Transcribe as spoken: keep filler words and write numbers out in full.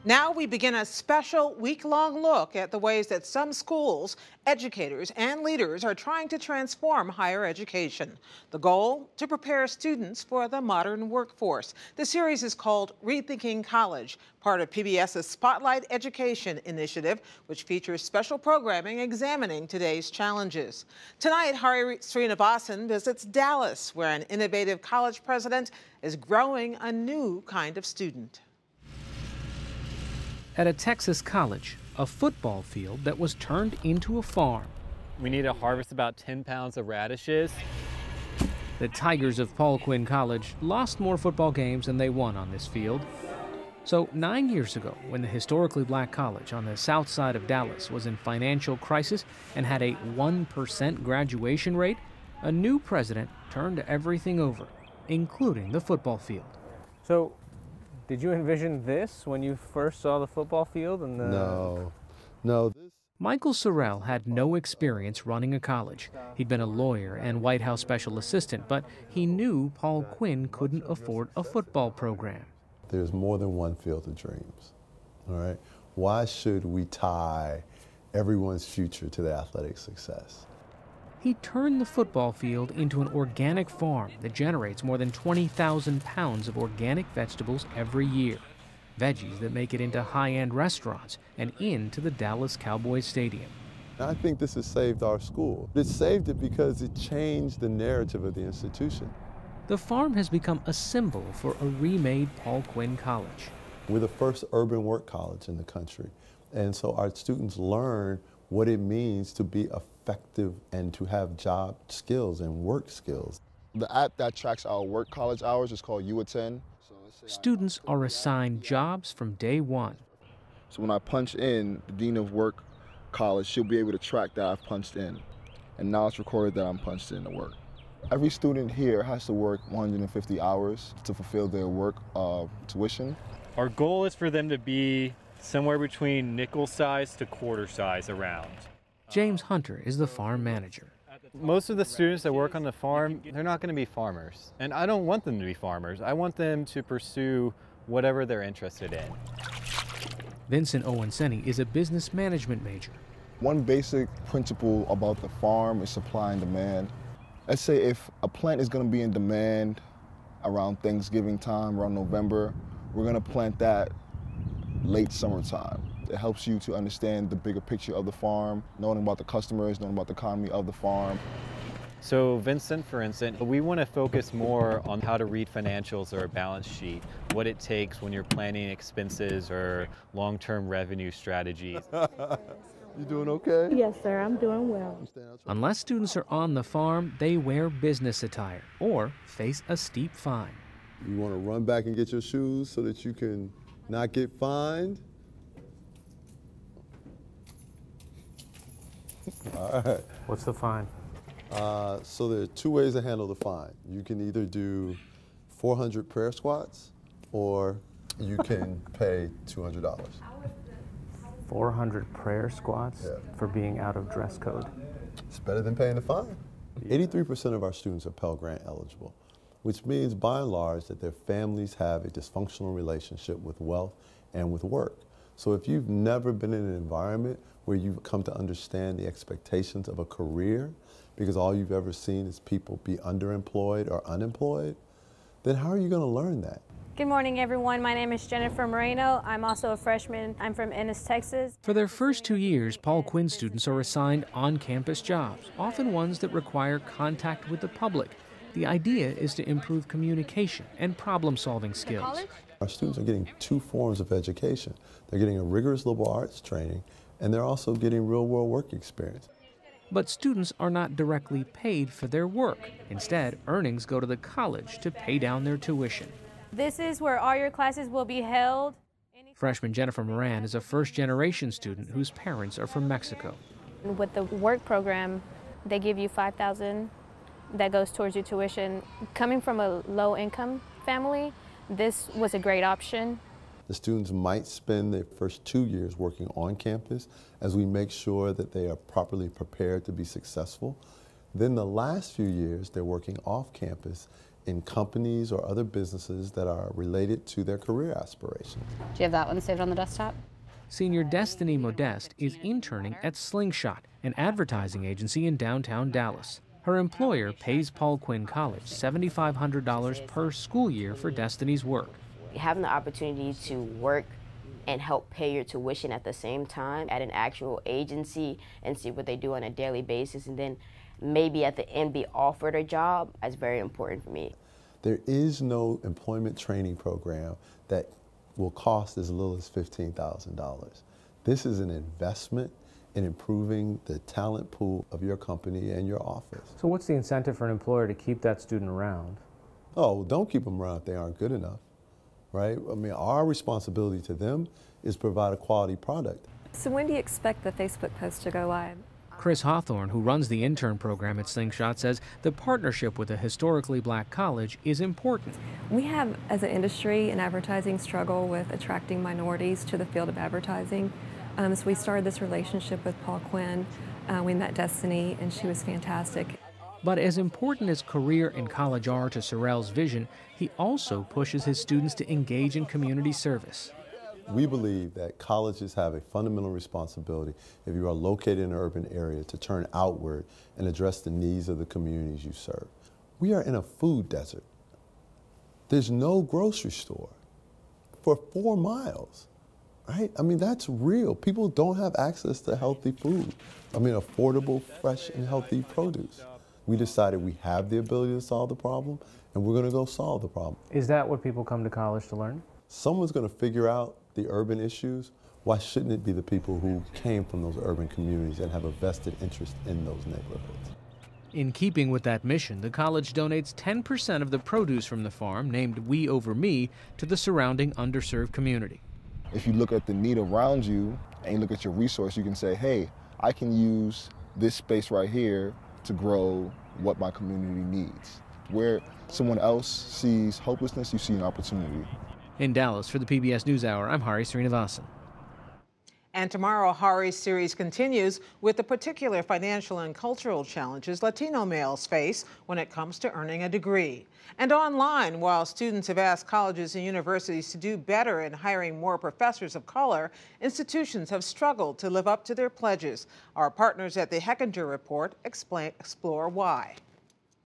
Now we begin a special week-long look at the ways that some schools, educators, and leaders are trying to transform higher education. The goal? To prepare students for the modern workforce. The series is called Rethinking College, part of P B S's Spotlight Education initiative, which features special programming examining today's challenges. Tonight, Hari Sreenivasan visits Dallas, where an innovative college president is growing a new kind of student. At a Texas college, a football field that was turned into a farm. We need to harvest about ten pounds of radishes. The Tigers of Paul Quinn College lost more football games than they won on this field. So nine years ago, when the historically black college on the south side of Dallas was in financial crisis and had a one percent graduation rate, a new president turned everything over, including the football field. So, did you envision this when you first saw the football field? And the... No, no. This... Michael Sorrell had no experience running a college. He'd been a lawyer and White House special assistant, but he knew Paul Quinn couldn't afford a football program. There's more than one field of dreams, all right? Why should we tie everyone's future to their athletic success? He turned the football field into an organic farm that generates more than twenty thousand pounds of organic vegetables every year. Veggies that make it into high-end restaurants and into the Dallas Cowboys Stadium. I think this has saved our school. It saved it because it changed the narrative of the institution. The farm has become a symbol for a remade Paul Quinn College. We're the first urban work college in the country, and so our students learn what it means to be effective and to have job skills and work skills. The app that tracks our work college hours is called U Attend. Students are assigned jobs from day one. So when I punch in, the Dean of Work College, she'll be able to track that I've punched in. And now it's recorded that I'm punched in to work. Every student here has to work one hundred fifty hours to fulfill their work uh, tuition. Our goal is for them to be somewhere between nickel size to quarter size around. James Hunter is the farm manager. Most of the students that work on the farm, they're not going to be farmers. And I don't want them to be farmers. I want them to pursue whatever they're interested in. Vincent Owenseni is a business management major. One basic principle about the farm is supply and demand. Let's say if a plant is going to be in demand around Thanksgiving time, around November, we're going to plant that late summertime. It helps you to understand the bigger picture of the farm, knowing about the customers, knowing about the economy of the farm. So Vincent, for instance, we want to focus more on how to read financials or a balance sheet, what it takes when you're planning expenses or long-term revenue strategies. You doing okay? Yes, sir, I'm doing well. Unless students are on the farm, they wear business attire or face a steep fine. You want to run back and get your shoes so that you can not get fined? All right. What's the fine? Uh, so there are two ways to handle the fine. You can either do four hundred prayer squats or you can pay two hundred dollars. four hundred prayer squats Yeah. for being out of dress code. It's better than paying the fine. eighty-three percent of our students are Pell Grant eligible, which means by and large that their families have a dysfunctional relationship with wealth and with work. So if you've never been in an environment where you've come to understand the expectations of a career, because all you've ever seen is people be underemployed or unemployed, then how are you going to learn that? Good morning, everyone. My name is Jennifer Moreno. I'm also a freshman. I'm from Ennis, Texas. For their first two years, Paul Quinn students are assigned on-campus jobs, often ones that require contact with the public. The idea is to improve communication and problem-solving skills. Our students are getting two forms of education. They're getting a rigorous liberal arts training, and they're also getting real-world work experience. But students are not directly paid for their work. Instead, earnings go to the college to pay down their tuition. This is where all your classes will be held. Freshman Jennifer Moran is a first-generation student whose parents are from Mexico. With the work program, they give you five thousand dollars that goes towards your tuition. Coming from a low-income family, this was a great option. The students might spend their first two years working on campus as we make sure that they are properly prepared to be successful. Then the last few years, they're working off campus in companies or other businesses that are related to their career aspirations. Do you have that one saved on the desktop? Senior Destiny Modeste is interning at Slingshot, an advertising agency in downtown Dallas. Her employer pays Paul Quinn College seven thousand five hundred dollars per school year for Destiny's work. Having the opportunity to work and help pay your tuition at the same time at an actual agency and see what they do on a daily basis, and then maybe at the end be offered a job, is very important for me. There is no employment training program that will cost as little as fifteen thousand dollars. This is an investment in improving the talent pool of your company and your office. So what's the incentive for an employer to keep that student around? Oh, don't keep them around if they aren't good enough, right? I mean, our responsibility to them is provide a quality product. So when do you expect the Facebook post to go live? Chris Hawthorne, who runs the intern program at Slingshot, says the partnership with a historically black college is important. We have, as an industry and advertising, struggle with attracting minorities to the field of advertising. Um, so we started this relationship with Paul Quinn. Uh, we met Destiny, and she was fantastic. But as important as career and college are to Sorrell's vision, he also pushes his students to engage in community service. We believe that colleges have a fundamental responsibility, if you are located in an urban area, to turn outward and address the needs of the communities you serve. We are in a food desert. There's no grocery store for four miles, right? I mean, that's real. People don't have access to healthy food. I mean, affordable, fresh, and healthy produce. We decided we have the ability to solve the problem, and we're gonna go solve the problem. Is that what people come to college to learn? Someone's gonna figure out the urban issues. Why shouldn't it be the people who came from those urban communities and have a vested interest in those neighborhoods? In keeping with that mission, the college donates ten percent of the produce from the farm, named We Over Me, to the surrounding underserved community. If you look at the need around you and you look at your resource, you can say, hey, I can use this space right here to grow what my community needs. Where someone else sees hopelessness, you see an opportunity. In Dallas, for the P B S NewsHour, I'm Hari Sreenivasan. And tomorrow, Hari's series continues with the particular financial and cultural challenges Latino males face when it comes to earning a degree. And online, while students have asked colleges and universities to do better in hiring more professors of color, institutions have struggled to live up to their pledges. Our partners at the Hechinger Report explain, explore why.